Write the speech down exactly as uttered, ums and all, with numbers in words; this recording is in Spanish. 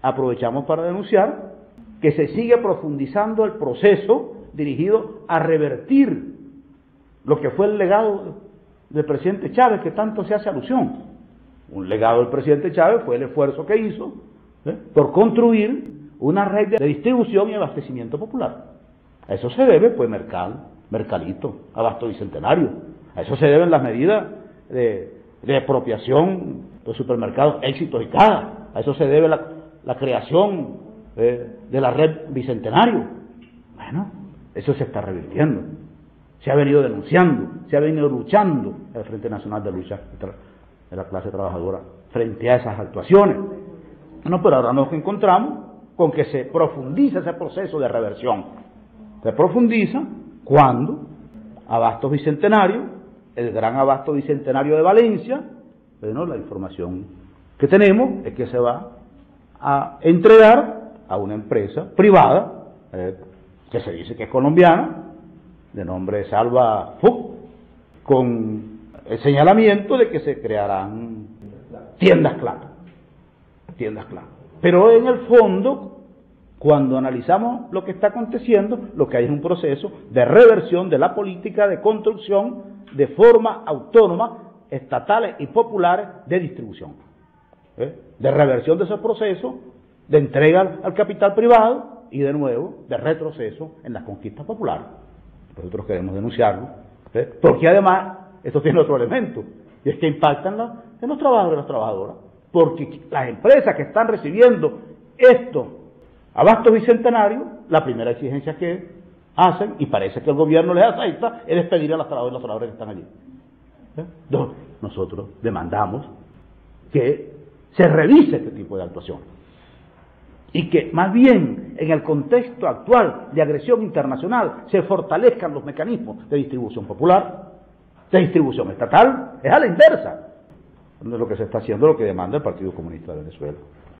aprovechamos para denunciar que se sigue profundizando el proceso dirigido a revertir lo que fue el legado del presidente Chávez, que tanto se hace alusión. Un legado del presidente Chávez fue el esfuerzo que hizo ¿eh? por construir una red de distribución y abastecimiento popular. A eso se debe, pues, Mercal, Mercalito, Abasto Bicentenario. A eso se deben las medidas de, de apropiación de los supermercados Éxitos y Cada. A eso se debe la, la creación eh, de la red Bicentenario. Bueno, eso se está revirtiendo. Se ha venido denunciando, se ha venido luchando el Frente Nacional de Lucha de la Clase Trabajadora frente a esas actuaciones. Bueno, pero ahora nos encontramos con que se profundiza ese proceso de reversión. Se profundiza cuando Abastos Bicentenario, el gran Abasto Bicentenario de Valencia, bueno, la información que tenemos es que se va a entregar a una empresa privada, eh, que se dice que es colombiana, de nombre Salva Fuc, con el señalamiento de que se crearán tiendas clave, tiendas clave. Pero en el fondo, cuando analizamos lo que está aconteciendo, lo que hay es un proceso de reversión de la política de construcción de forma autónoma, estatales y populares de distribución, ¿eh? de reversión de ese proceso, de entrega al capital privado y de nuevo de retroceso en las conquistas populares. Nosotros queremos denunciarlo, ¿eh? porque además esto tiene otro elemento, y es que impactan la, en los trabajadores y las trabajadoras, porque las empresas que están recibiendo estos abastos bicentenarios, la primera exigencia que hacen, y parece que el gobierno les acepta, es despedir a las trabajadoras y los trabajadores que están allí. ¿Eh? Entonces, nosotros demandamos que se revise este tipo de actuación y que más bien en el contexto actual de agresión internacional se fortalezcan los mecanismos de distribución popular, de distribución estatal, es a la inversa. No es lo que se está haciendo, lo que demanda el Partido Comunista de Venezuela.